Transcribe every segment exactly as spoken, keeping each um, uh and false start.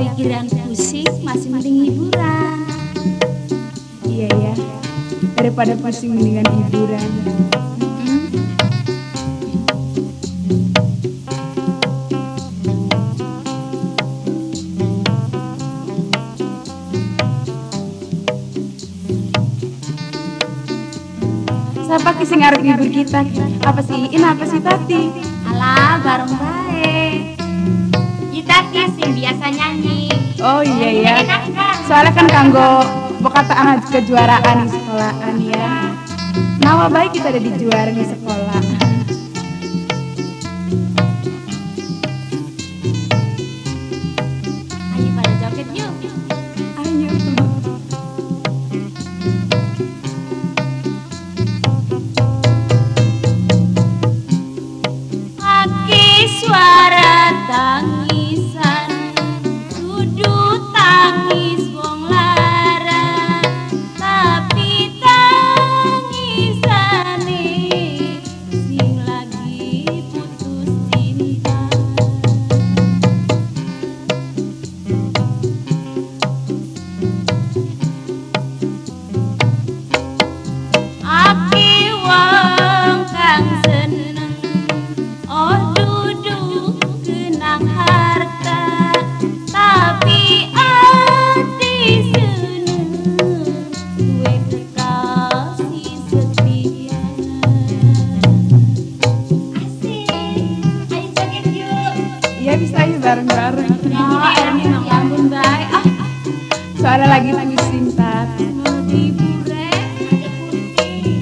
pikiran pusing masih mending hiburan. Iya ya, daripada pusing mendingan hiburan. Siapa kisah ngarep hibur kita? Apa sih In, apa sih Tati? Alah, bareng baik. Kita sing biasa nyanyi. Oh iya ya, Enak kan? soalnya kan kanggo pekataan kejuaraan di sekolahan ya. Nama baik kita ada di juara di sekolah. Ayo pada joget yuk. Ayo. Aki suara tangisan, sudut tangis wong lara, tapi tangisane sing lagi putus cinta. Aki wong kang seneng, oh duduk kenang harta, tapi ati seneng duwe kekasih setia. Asik, ayo joget yuk. Iya bisa ayo bareng-bareng. Oh, Erni mang ampun baik. Ah, Soalnya lagi pusing Tat. mau diburek, ada putih.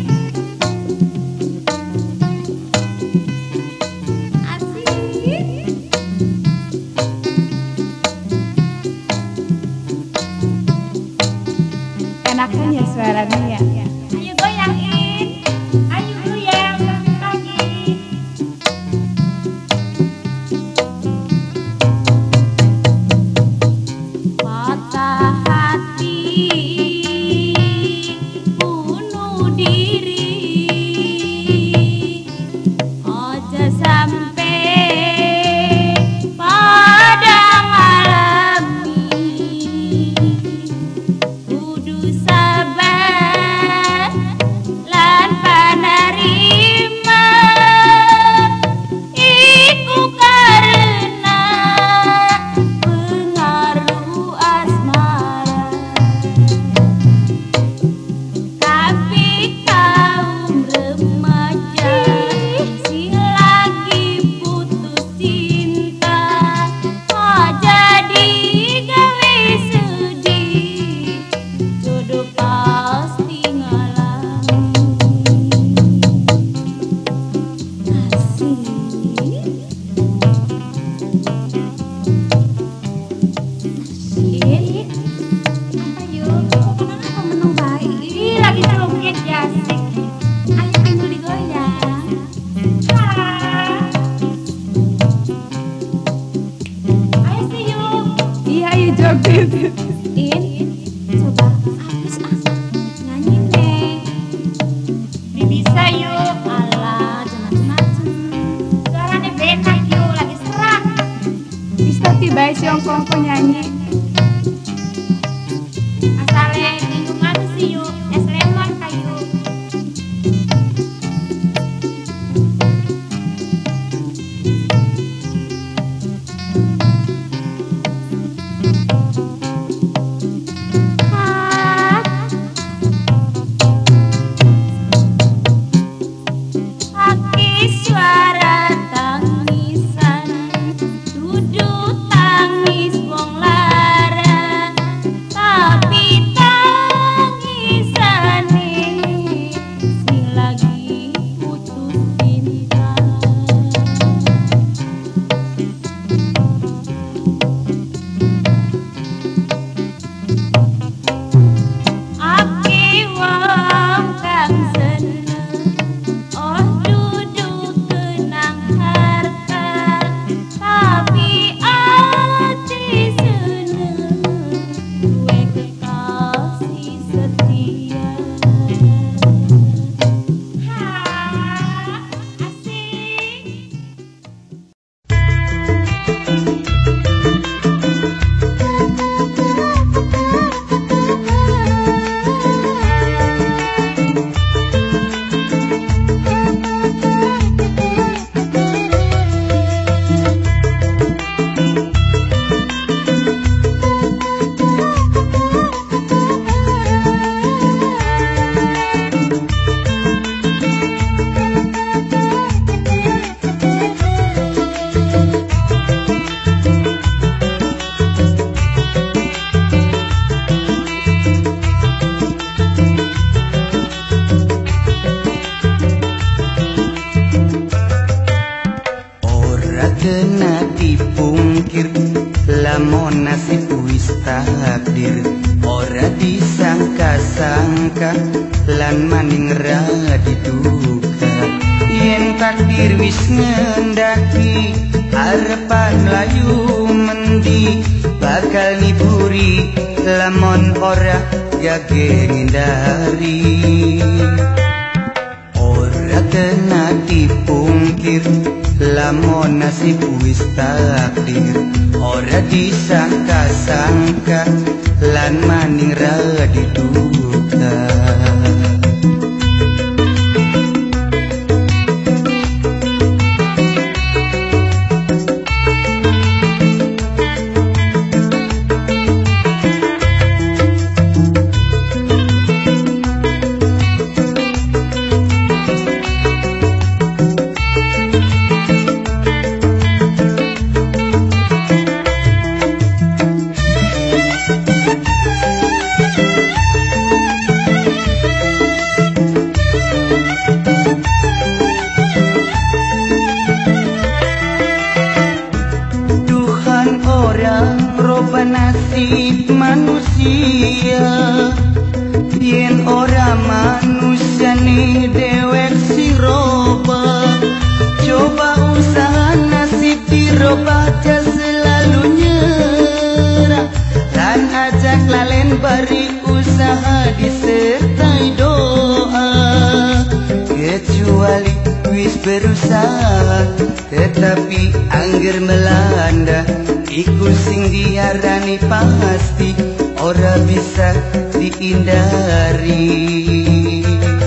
Asik. Enakan ya suaranya ya. Ayo goyangin. Ayo goyang sambil pagi. Patah hati, bunuh diri, aja sampai pada ngalami. Kudu sabar lan panarima, iku karena pengaruh asmara. Tapi kaum remaja sing lagi putus cinta, oh jadi gawe sedih, jodoh pasti ngalami. Asik. Asik. Apa yuk? Kenapa menung baik? Ih, lagi joget ya asik. Ayo pintu digoyang. Ah. Ayo sih yuk. Iya ayo joget. In, coba hapus ah, nyanyi neng. Bisa yuk. Alah, jangan macem-macem. Suaranya benak yuk, lagi serak. Bisa tiba si ongkong nyanyi. Asale lingkungan sih yuk, es lemon kayu. Aki suara tangisan, duduk tangis wong lara. wis takdir, ora disangka-sangka lan maning ra diduga. Yen takdir wis ngendaki arepan layu mendi, bakal niburi lamun ora gage ngindari. Ora kena dipungkir lamun nasib wis takdir, ora disangka-sangka lan maning ra diduga. Nasib manusia, yen ora manusia nih dewek sing roba. Coba usaha nasib dirobah, aja selalu nyerah, dan ajak lalen beri usaha disertai doa. Kecuali wis berusaha tetapi angger melanda, iku sing diarani pasti ora bisa dihindari.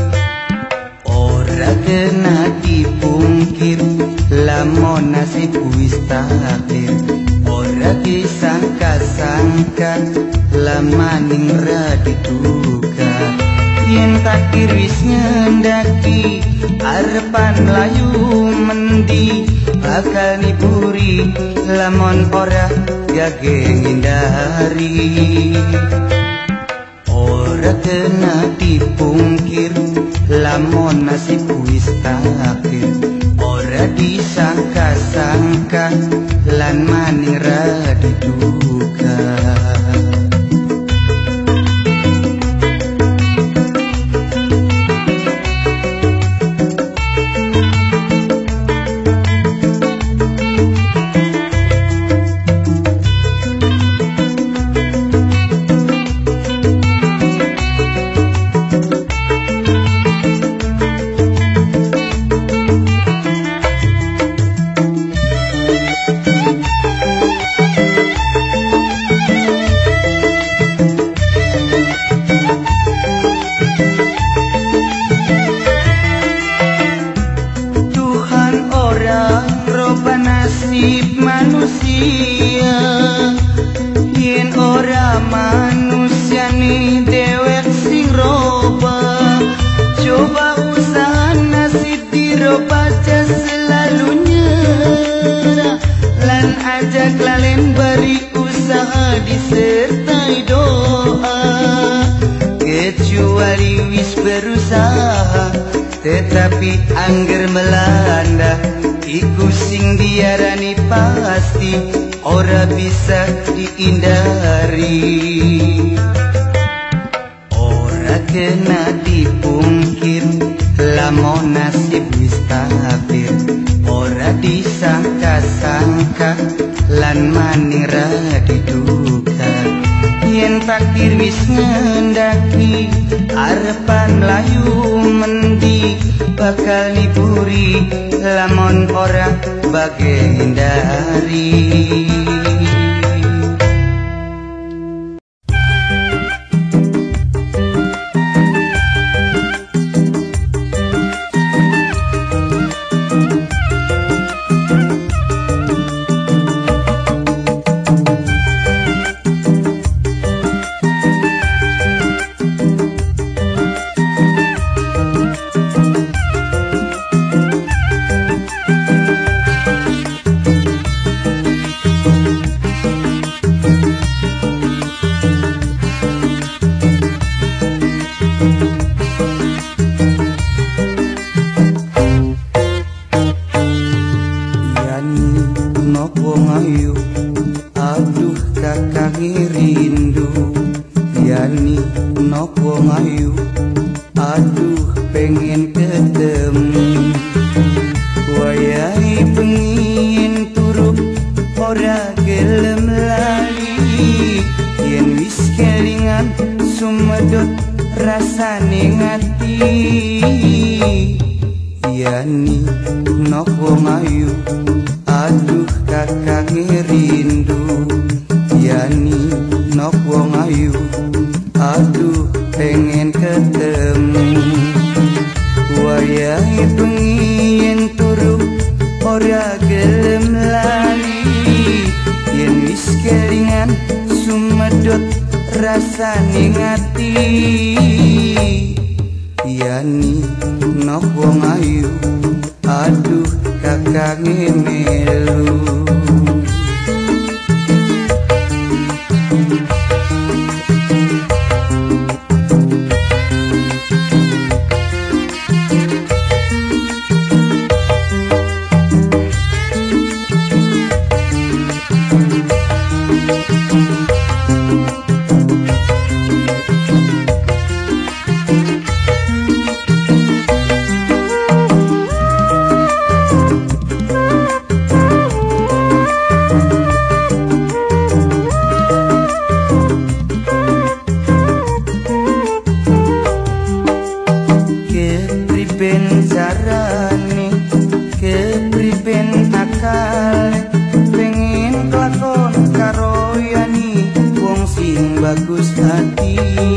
Ora kena dipungkir lamun nasib wis takdir, ora disangka-sangka lamaning ra diduga. Yen takdir wis ngendaki arepan layu mendi, bakal niburi lamun ora gage ngindari. Ora kena dipungkir lamun nasib wis takdir, ora disangka-sangka lan maning ra diduga. Nasib manusia, yen ora manusia nih dewek sing roba. Coba usaha nasib dirobah, aja selalu nyerah, lan ajak lalen beri usaha disertai doa. Kecuali wis berusaha tetapi angger melanda, iku sing diarani pasti ora bisa dihindari. Ora kena dipungkir lamun nasib wis takdir, ora disangka-sangka lan maning ra diduga. Yen takdir wis ngendaki arepan layu mendi, bakal niburi lamun ora bage hindari. rindu yani nopo ngayu aduh pengen ketemu wayahe pengin turu ora gelem lali yen wis kelingan sumedot rasane ngati yani nopo ngayu aduh kakang rindu yani nopo ngayu aduh pengen ketemu wayahe pengin turu ora gelem lali yen wis kelingan sumedot rasane ngati yani nopo ngayu aduh kakang melu carane kepriben akale pengen kelakon karo yani wong sing bagus hati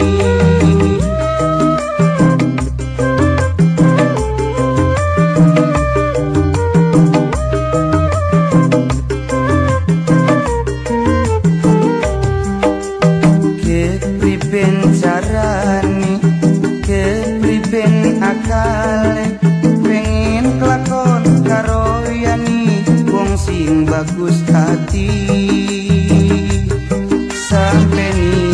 kepriben carane kepriben akale kelakon karo yani wong sing bagus hati sampe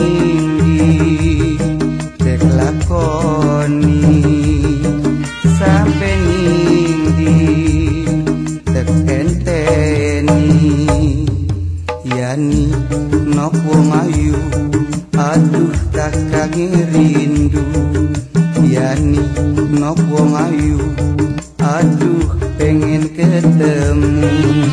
nindi tek lakoni sampe nindi tek enteni yani nopo ngayu aduh kakang rindu yani nopo ngayu aduh pengen ketemu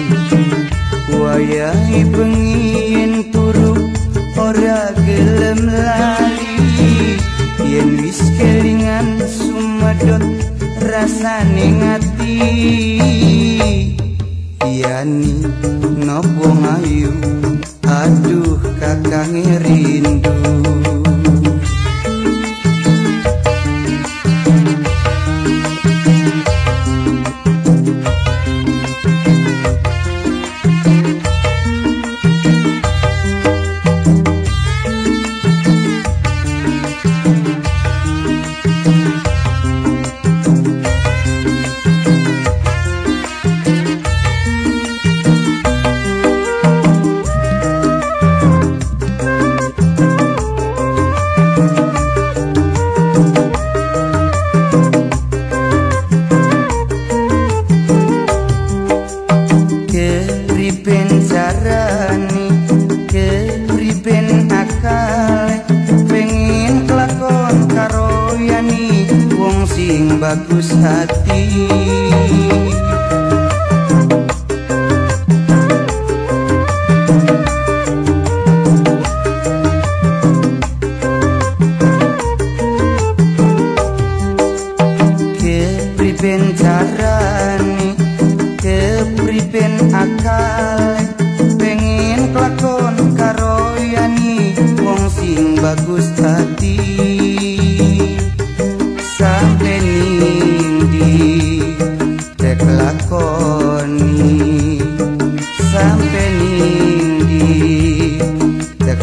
wayahe pengin turu ora gelem lali yen wis kelingan sumedot rasane ngati yani nopo ngayu aduh kakang rindu carane kepriben akale pengen kelakon karo yani wong sing bagus hati kepriben carane kepriben akale pengen kelakon karo yani wong sing bagus hati sampe nindi tek lakoni sampe nindi tek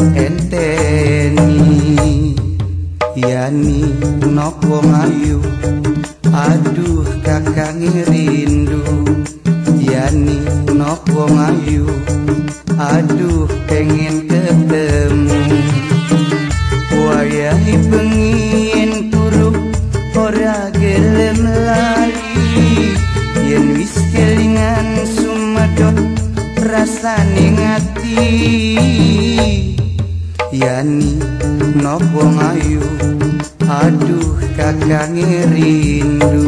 enteni yani nopo ngayu aduh kakang rindu yani nopo ngayu aduh pengen ketemu wayahe pengin turu ora gelem lali yen wis kelingan sumedot rasane ngati Yani nopo ngayu aduh kakang rindu.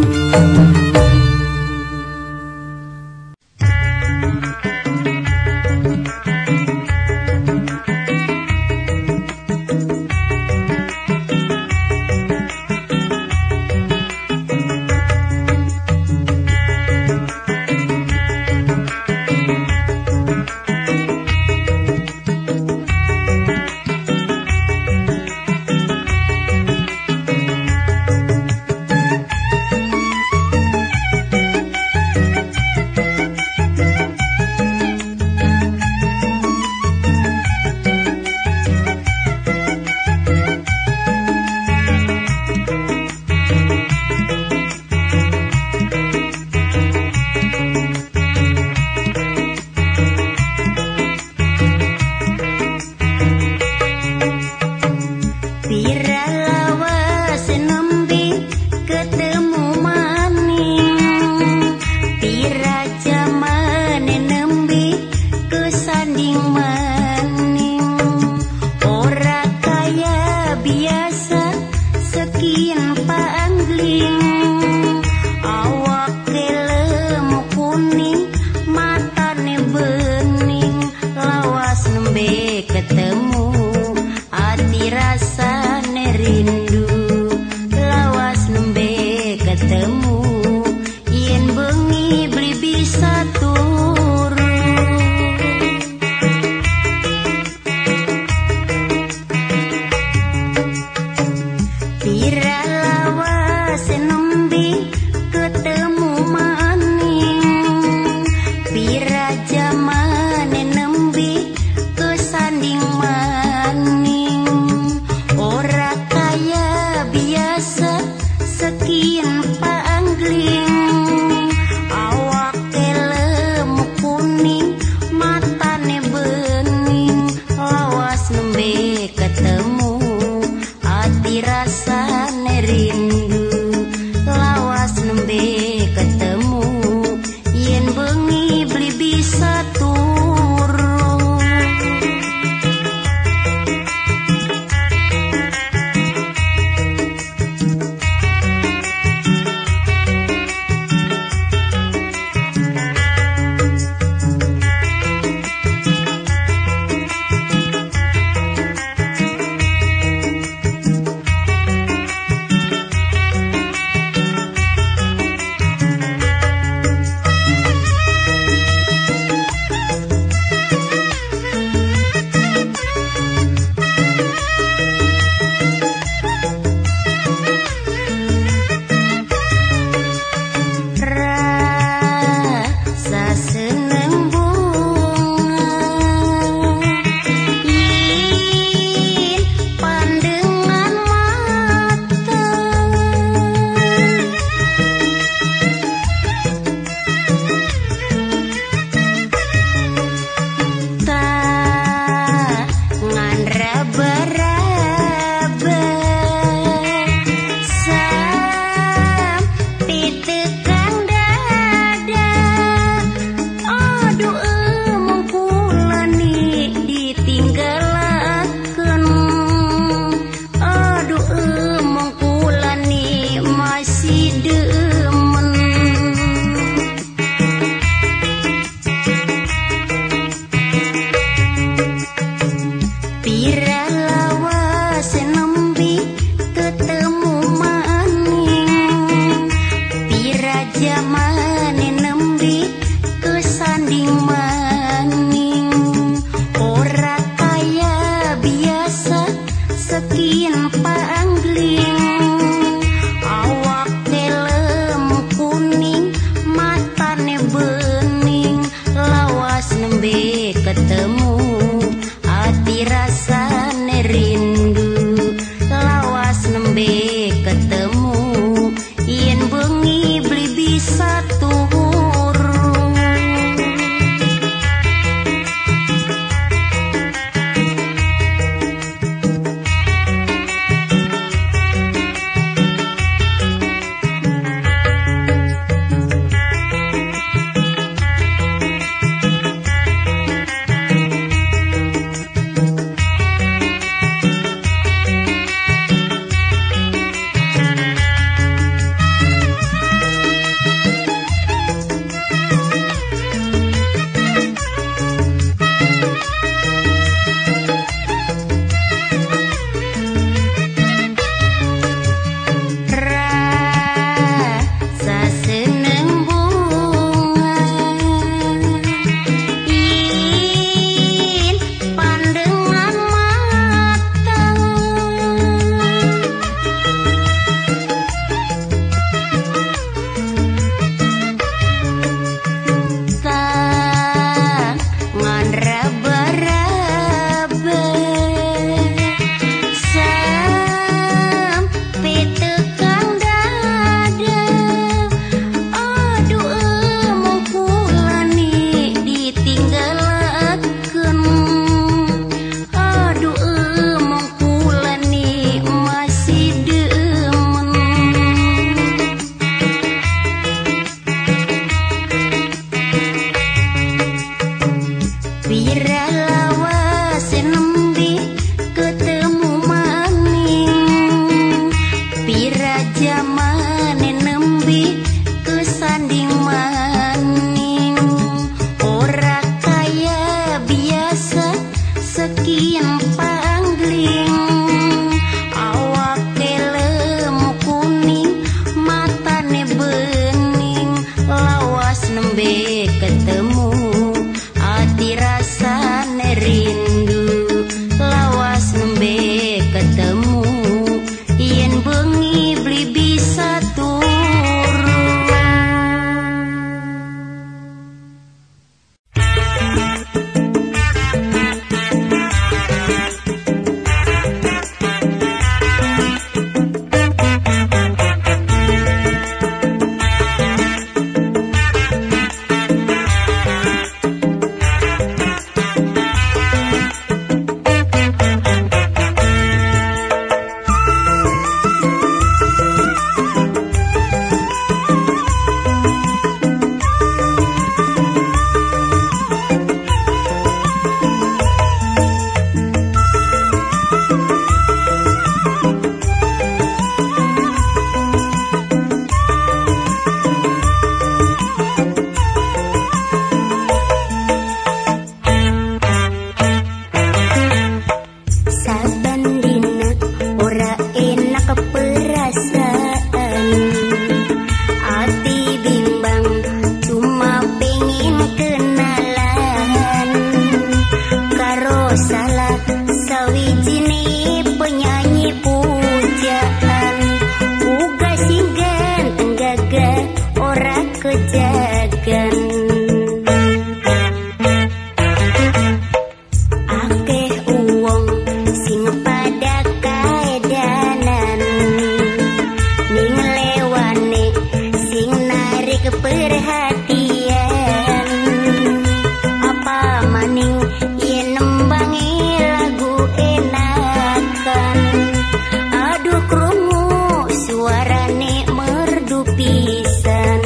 pada kaedanan ning lewane sing narik perhatian apa maning yen nembangi lagu enakan aduh krungu suarane merdu pisan.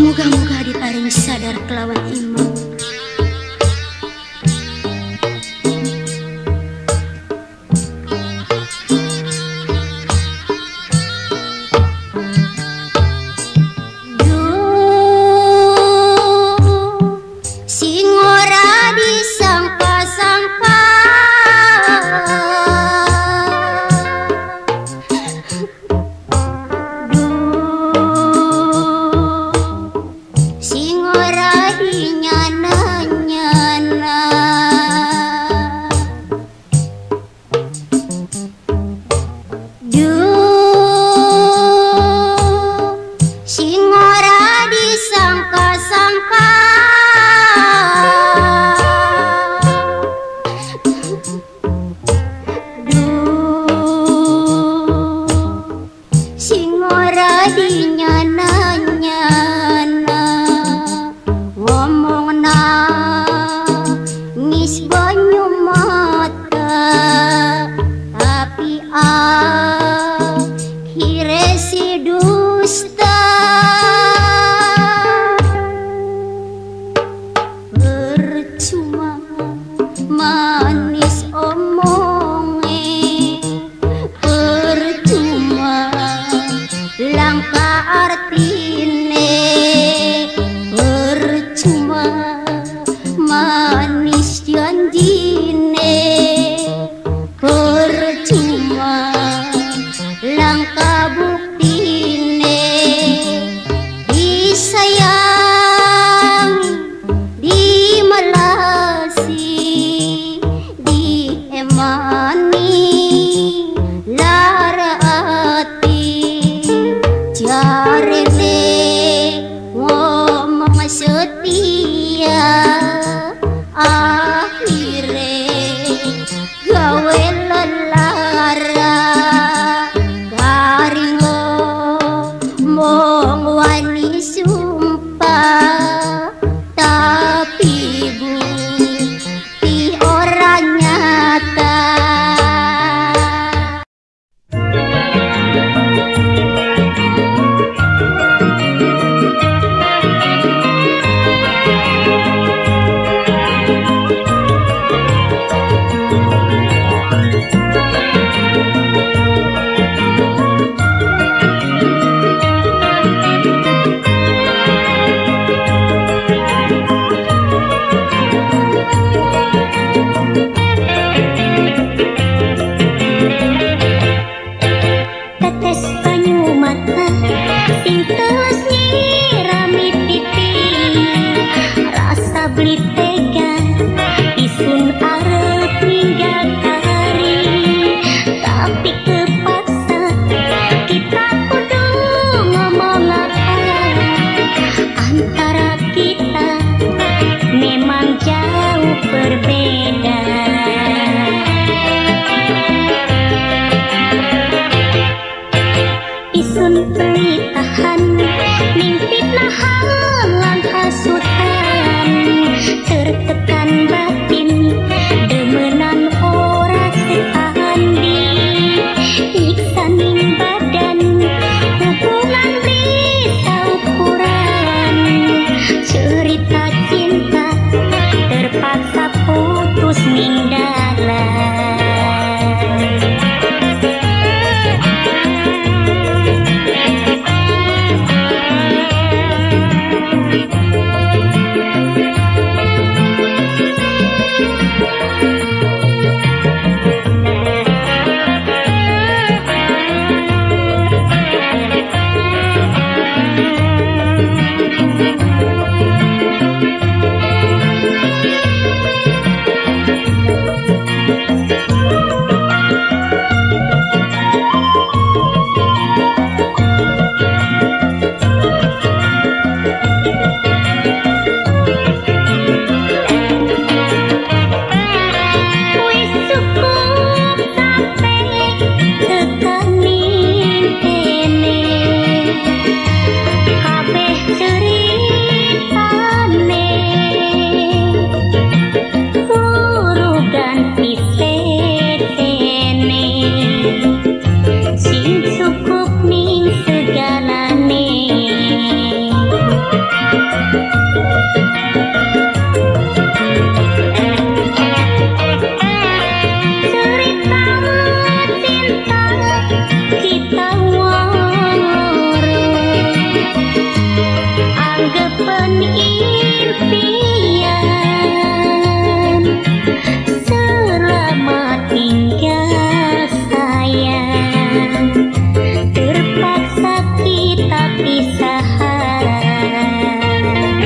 Moga-moga diparing sadar kelawan iman. penimpian. Selamat tinggal sayang, terpaksa kita pisahan.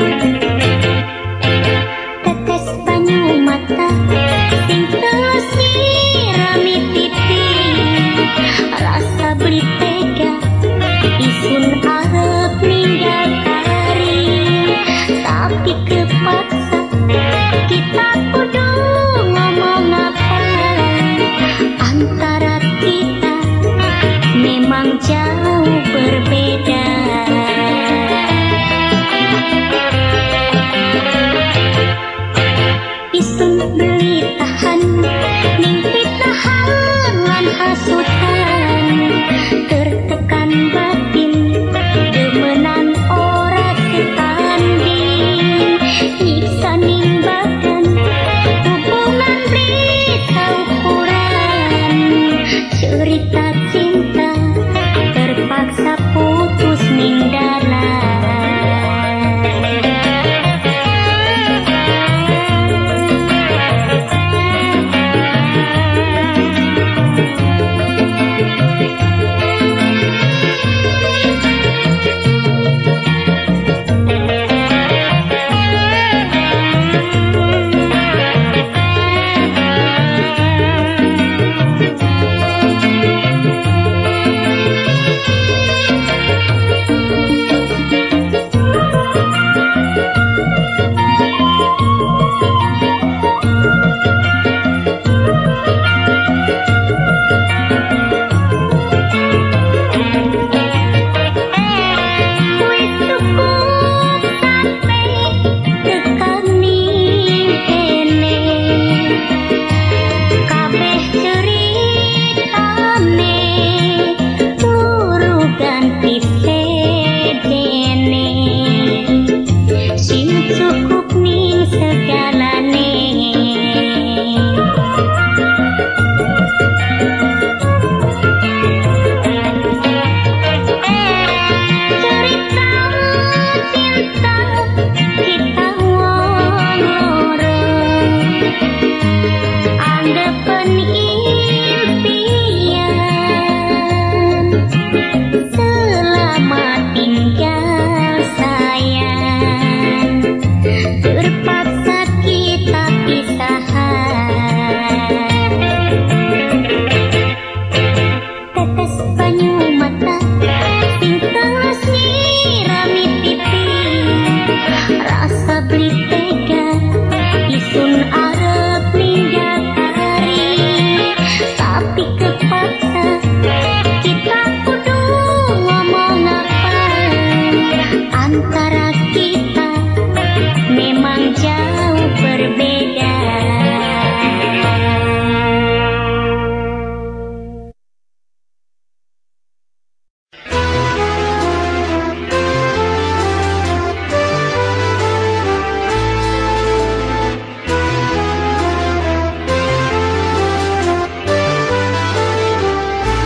Tetes banyu mata sing terus nyirami pipi, rasa beli tega isun arep ninggal kari, tapi kepaksa kita kudu ngomong apa. Antara kita memang jauh berbeda. Isun beli tahan ning fitnahan lan hasutan, tertekan batin demenan ora ketanding, nyiksa ning badan hubungan berita ukuran. Cerita cinta terpaksa putus ning dalan.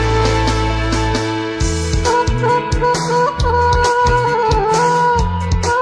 Oh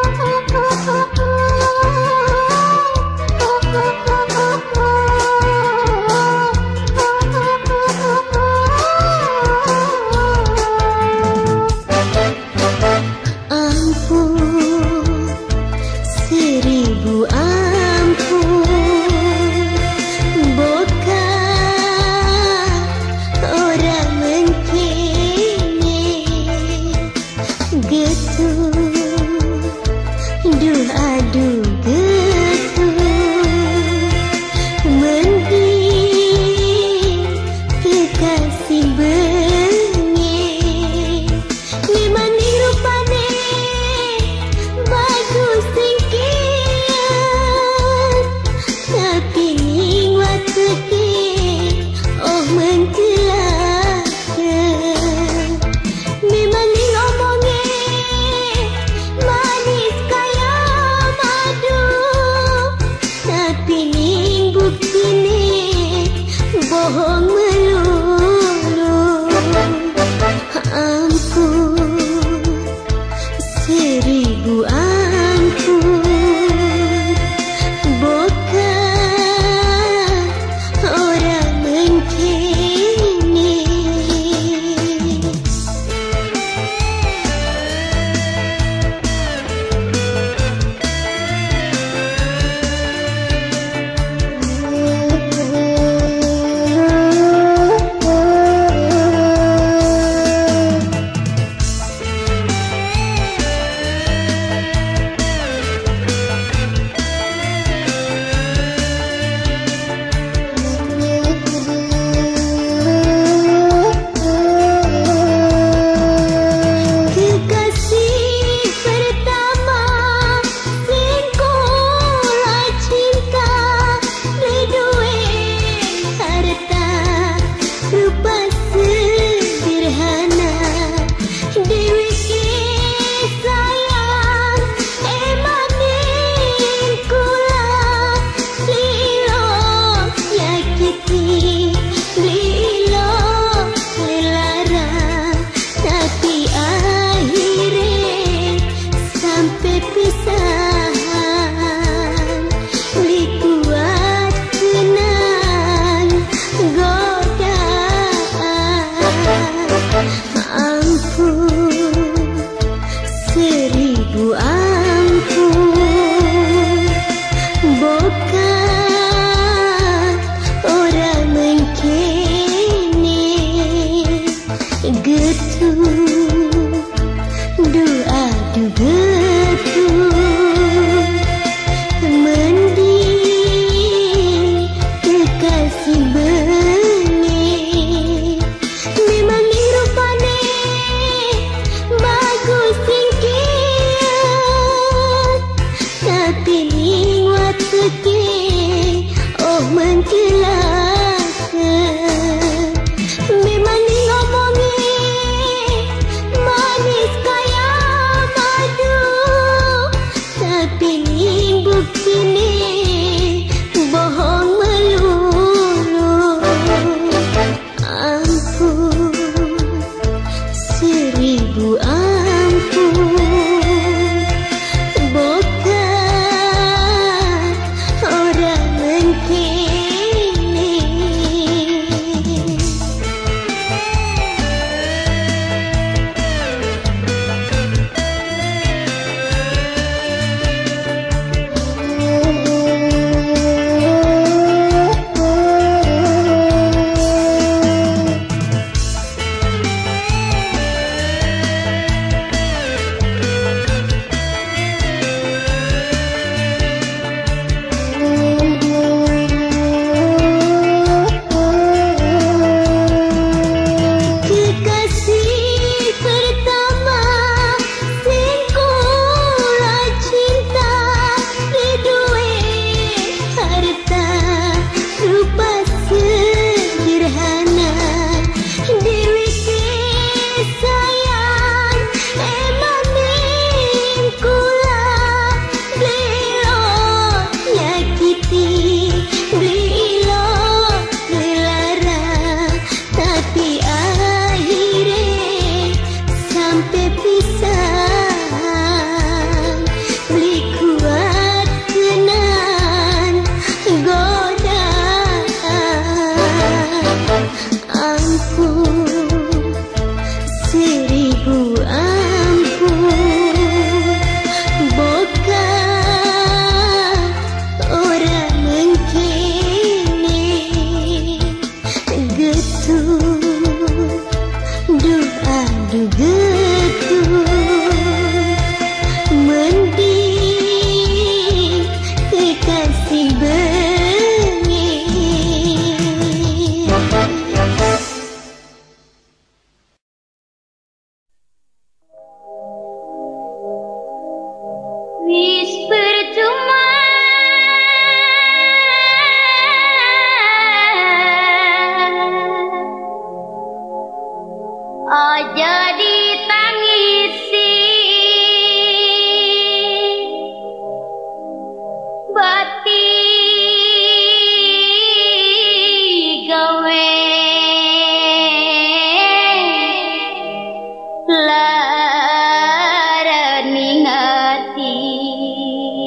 Lara ningati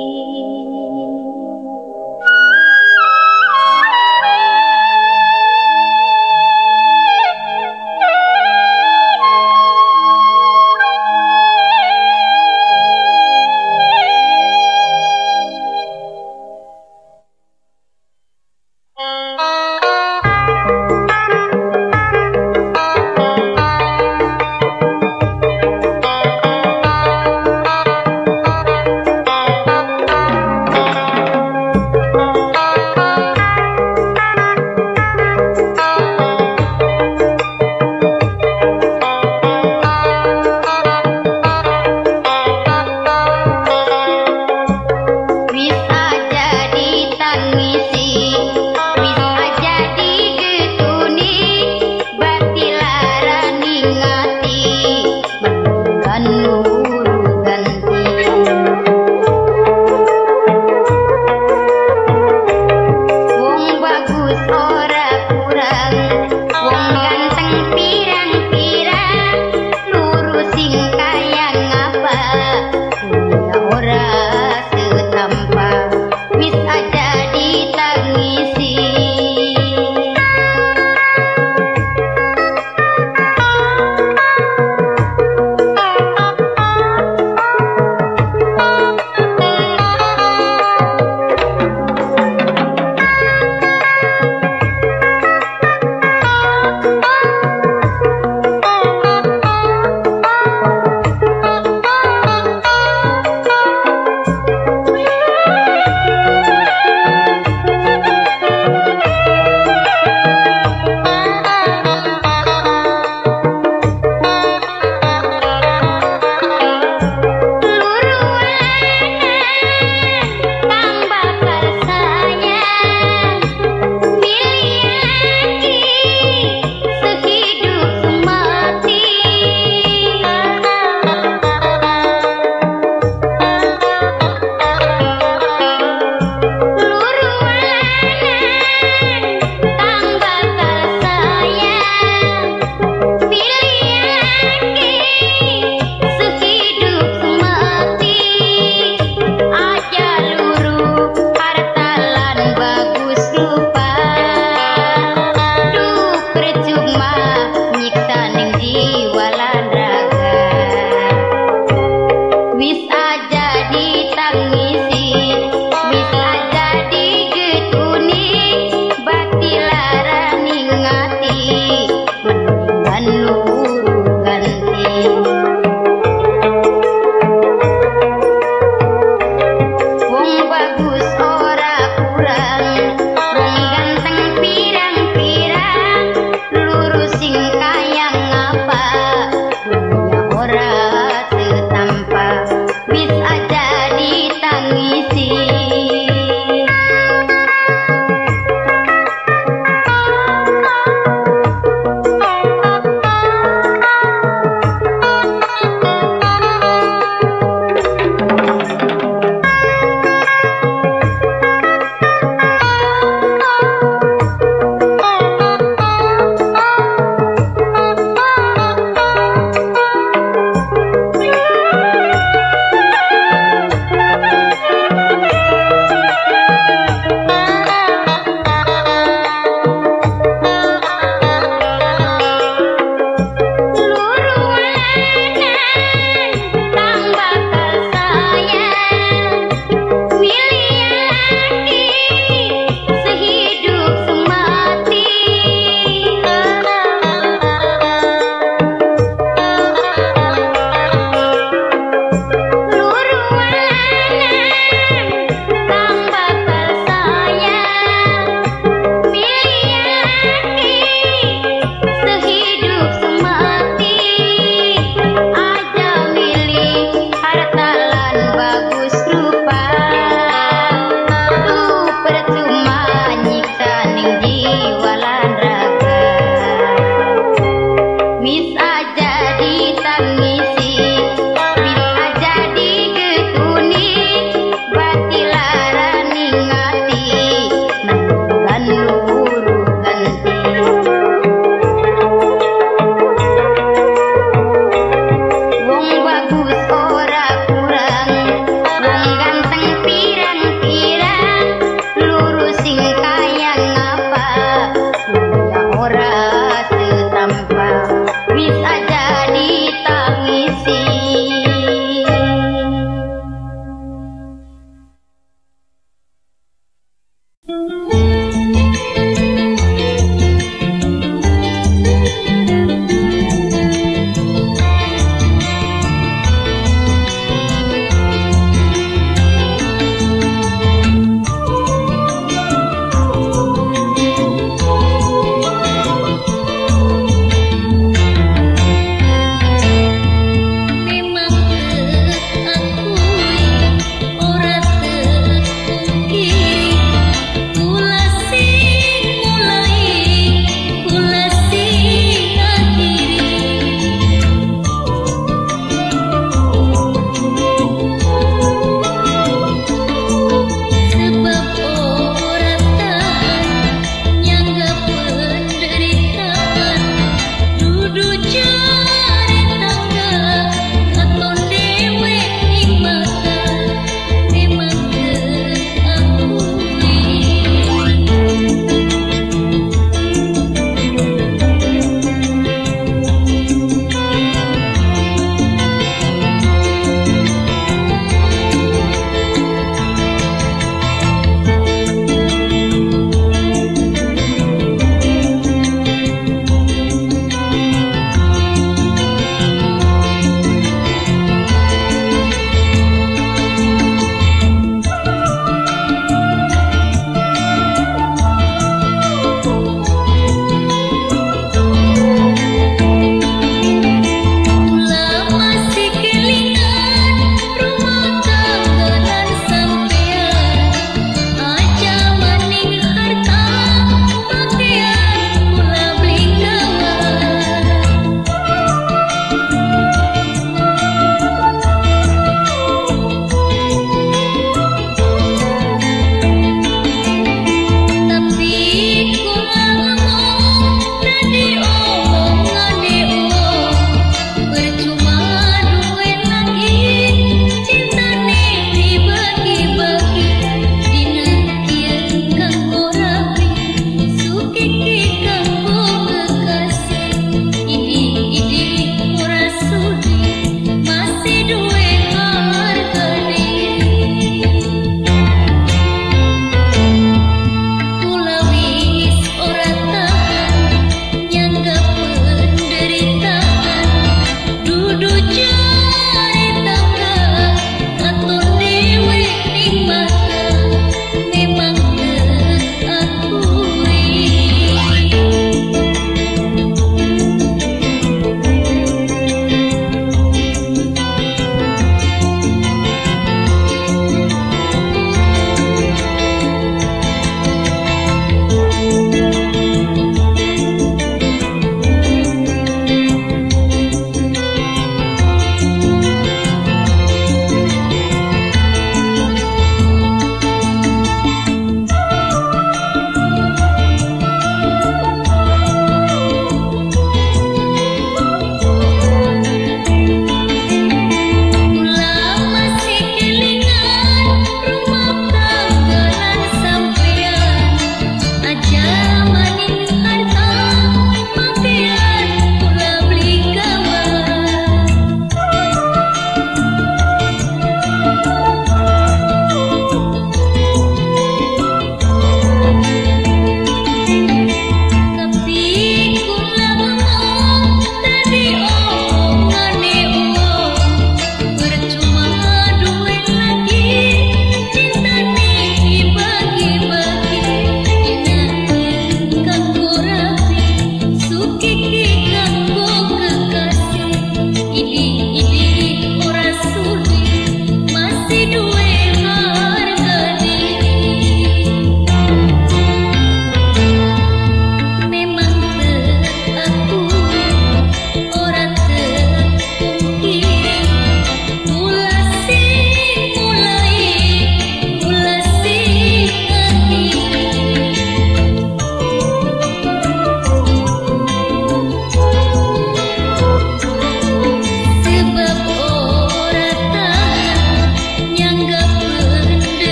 Harta lan bagus rupa